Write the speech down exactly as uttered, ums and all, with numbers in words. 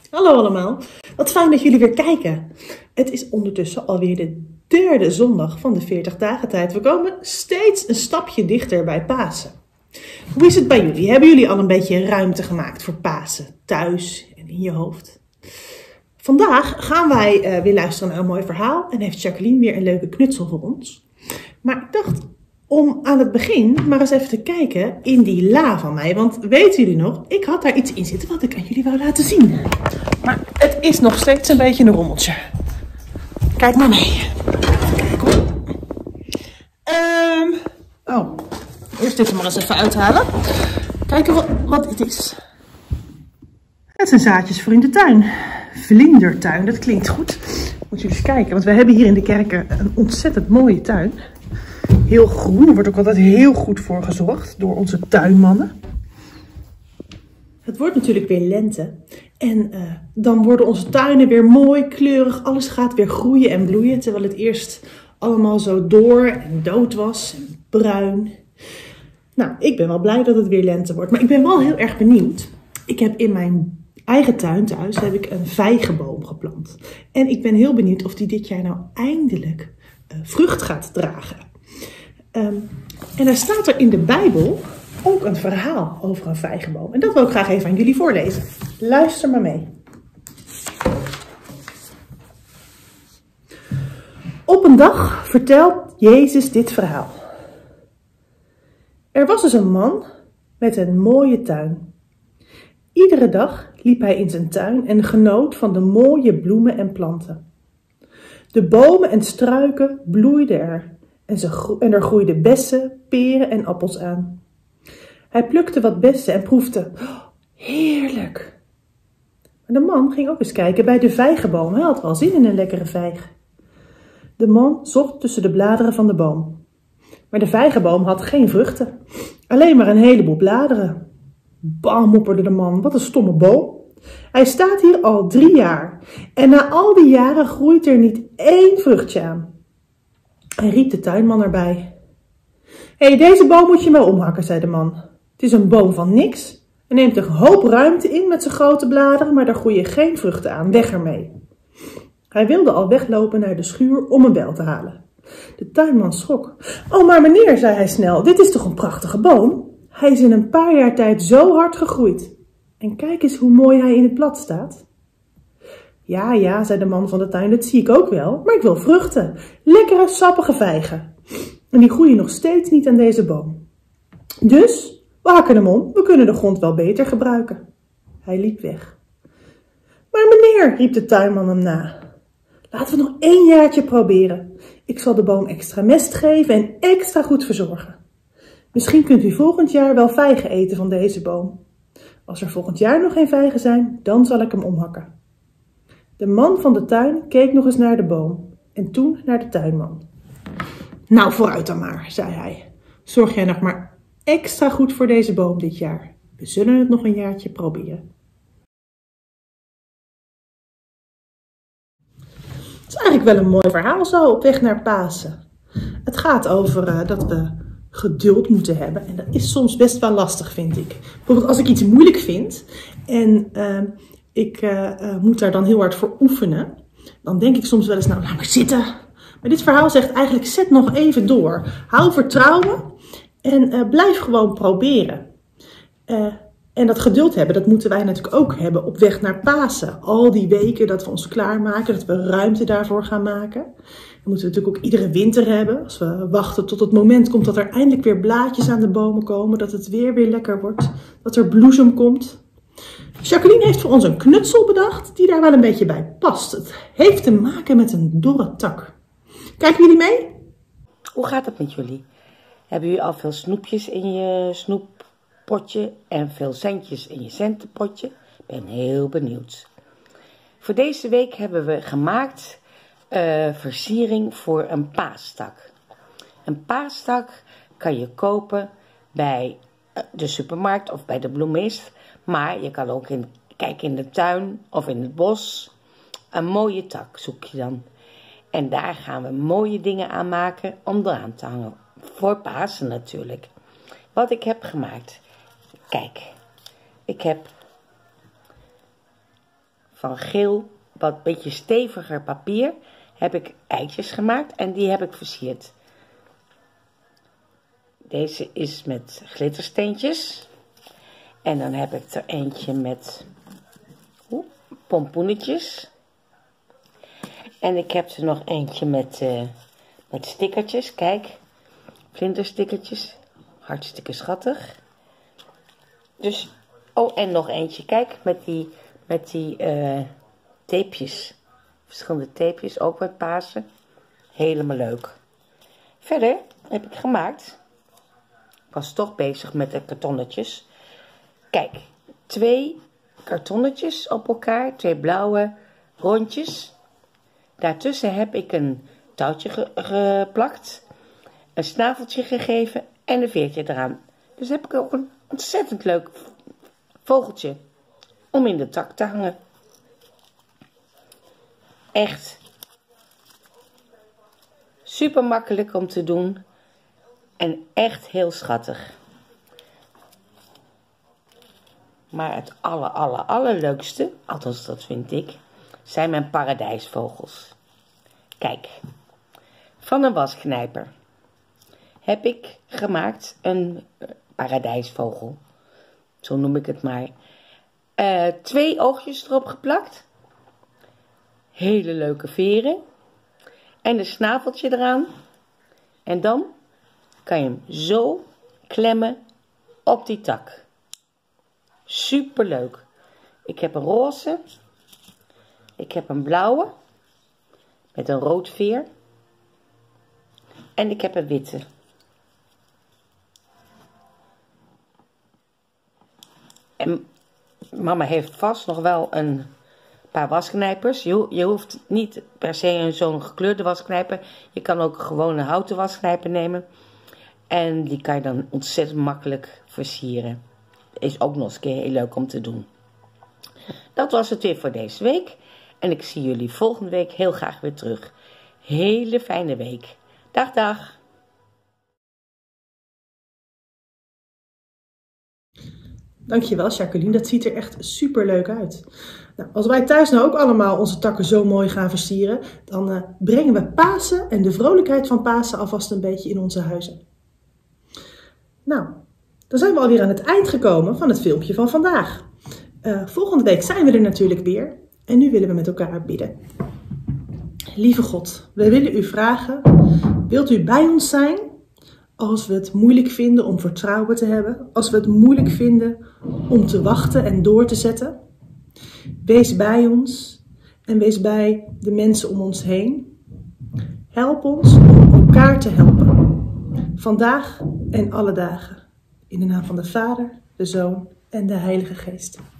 Hallo allemaal, wat fijn dat jullie weer kijken. Het is ondertussen alweer de derde zondag van de veertig dagen tijd. We komen steeds een stapje dichter bij Pasen. Hoe is het bij jullie? Hebben jullie al een beetje ruimte gemaakt voor Pasen, thuis en in je hoofd? Vandaag gaan wij uh, weer luisteren naar een mooi verhaal en heeft Jacqueline weer een leuke knutsel voor ons. Maar ik dacht om aan het begin maar eens even te kijken in die la van mij. Want weten jullie nog, ik had daar iets in zitten wat ik aan jullie wou laten zien. Maar het is nog steeds een beetje een rommeltje. Kijk maar mee. Kijk hoor. Um, oh, eerst dit er maar eens even uithalen. Kijken wat, wat dit is. Het zijn zaadjes voor in de tuin. Vlindertuin, dat klinkt goed. Moet je eens kijken, want we hebben hier in de kerken een ontzettend mooie tuin. Heel groen, er wordt ook altijd heel goed voor gezorgd door onze tuinmannen. Het wordt natuurlijk weer lente en uh, dan worden onze tuinen weer mooi, kleurig. Alles gaat weer groeien en bloeien, terwijl het eerst allemaal zo door en dood was en bruin. Nou, ik ben wel blij dat het weer lente wordt, maar ik ben wel heel erg benieuwd. Ik heb in mijn eigen tuin thuis heb ik een vijgenboom geplant. En ik ben heel benieuwd of die dit jaar nou eindelijk uh, vrucht gaat dragen. Um, en er staat er in de Bijbel ook een verhaal over een vijgenboom. En dat wil ik graag even aan jullie voorlezen. Luister maar mee. Op een dag vertelt Jezus dit verhaal. Er was dus een man met een mooie tuin. Iedere dag liep hij in zijn tuin en genoot van de mooie bloemen en planten. De bomen en struiken bloeiden er. En, ze, en er groeiden bessen, peren en appels aan. Hij plukte wat bessen en proefde. Oh, heerlijk! Maar de man ging ook eens kijken bij de vijgenboom. Hij had wel zin in een lekkere vijg. De man zocht tussen de bladeren van de boom. Maar de vijgenboom had geen vruchten. Alleen maar een heleboel bladeren. Bam, mopperde de man. Wat een stomme boom. Hij staat hier al drie jaar. En na al die jaren groeit er niet één vruchtje aan. Hij riep de tuinman erbij. Hé, hey, deze boom moet je maar omhakken, zei de man. Het is een boom van niks. Hij neemt een hoop ruimte in met zijn grote bladeren, maar daar groeien geen vruchten aan. Weg ermee. Hij wilde al weglopen naar de schuur om een bijl te halen. De tuinman schrok. Oh, maar meneer, zei hij snel, dit is toch een prachtige boom? Hij is in een paar jaar tijd zo hard gegroeid. En kijk eens hoe mooi hij in het blad staat. Ja, ja, zei de man van de tuin, dat zie ik ook wel, maar ik wil vruchten. Lekkere, sappige vijgen. En die groeien nog steeds niet aan deze boom. Dus, we hakken hem om, we kunnen de grond wel beter gebruiken. Hij liep weg. Maar meneer, riep de tuinman hem na. Laten we nog één jaartje proberen. Ik zal de boom extra mest geven en extra goed verzorgen. Misschien kunt u volgend jaar wel vijgen eten van deze boom. Als er volgend jaar nog geen vijgen zijn, dan zal ik hem omhakken. De man van de tuin keek nog eens naar de boom en toen naar de tuinman. Nou, vooruit dan maar, zei hij. Zorg jij nog maar extra goed voor deze boom dit jaar. We zullen het nog een jaartje proberen. Het is eigenlijk wel een mooi verhaal zo op weg naar Pasen. Het gaat over uh, dat we geduld moeten hebben en dat is soms best wel lastig, vind ik. Bijvoorbeeld als ik iets moeilijk vind en uh, ik uh, uh, moet daar dan heel hard voor oefenen, dan denk ik soms wel eens, nou laat maar zitten. Maar dit verhaal zegt eigenlijk, zet nog even door. Hou vertrouwen en uh, blijf gewoon proberen. Uh, en dat geduld hebben, dat moeten wij natuurlijk ook hebben op weg naar Pasen. Al die weken dat we ons klaarmaken, dat we ruimte daarvoor gaan maken. Dat moeten we natuurlijk ook iedere winter hebben. Als we wachten tot het moment komt dat er eindelijk weer blaadjes aan de bomen komen. Dat het weer weer lekker wordt. Dat er bloesem komt. Jacqueline heeft voor ons een knutsel bedacht die daar wel een beetje bij past. Het heeft te maken met een dorre tak. Kijken jullie mee? Hoe gaat het met jullie? Hebben jullie al veel snoepjes in je snoeppotje en veel centjes in je centenpotje? Ik ben heel benieuwd. Voor deze week hebben we gemaakt uh, versiering voor een paastak. Een paastak kan je kopen bij de supermarkt of bij de bloemist. Maar je kan ook in, kijken in de tuin of in het bos. Een mooie tak zoek je dan. En daar gaan we mooie dingen aan maken om eraan te hangen. Voor Pasen natuurlijk. Wat ik heb gemaakt. Kijk. Ik heb van geel, wat beetje steviger papier, heb ik eitjes gemaakt en die heb ik versierd. Deze is met glittersteentjes. En dan heb ik er eentje met oe, pompoenetjes. En ik heb er nog eentje met, uh, met stickertjes. Kijk, vlinderstickertjes. Hartstikke schattig. Dus, oh, en nog eentje. Kijk, met die, met die uh, tapejes. Verschillende tapejes, ook met Pasen. Helemaal leuk. Verder heb ik gemaakt. Ik was toch bezig met de kartonnetjes. Kijk, twee kartonnetjes op elkaar. Twee blauwe rondjes. Daartussen heb ik een touwtje ge geplakt. Een snaveltje gegeven en een veertje eraan. Dus heb ik ook een ontzettend leuk vogeltje om in de tak te hangen. Echt super makkelijk om te doen en echt heel schattig. Maar het aller, aller, allerleukste, althans dat vind ik, zijn mijn paradijsvogels. Kijk, van een wasknijper heb ik gemaakt een paradijsvogel. Zo noem ik het maar. Uh, twee oogjes erop geplakt. Hele leuke veren. En een snaveltje eraan. En dan kan je hem zo klemmen op die tak. Super leuk. Ik heb een roze. Ik heb een blauwe. Met een rood veer. En ik heb een witte. En mama heeft vast nog wel een paar wasknijpers. Je, je hoeft niet per se zo'n gekleurde wasknijper. Je kan ook gewoon een houten wasknijper nemen. En die kan je dan ontzettend makkelijk versieren. Is ook nog eens een keer heel leuk om te doen. Dat was het weer voor deze week. En ik zie jullie volgende week heel graag weer terug. Hele fijne week. Dag, dag. Dankjewel Jacqueline, dat ziet er echt super leuk uit. Nou, als wij thuis nou ook allemaal onze takken zo mooi gaan versieren, dan uh, brengen we Pasen en de vrolijkheid van Pasen alvast een beetje in onze huizen. Nou, dan zijn we alweer aan het eind gekomen van het filmpje van vandaag. Uh, volgende week zijn we er natuurlijk weer en nu willen we met elkaar bidden. Lieve God, we willen u vragen, wilt u bij ons zijn als we het moeilijk vinden om vertrouwen te hebben, als we het moeilijk vinden om te wachten en door te zetten? Wees bij ons en wees bij de mensen om ons heen. Help ons om elkaar te helpen, vandaag en alle dagen. In de naam van de Vader, de Zoon en de Heilige Geest.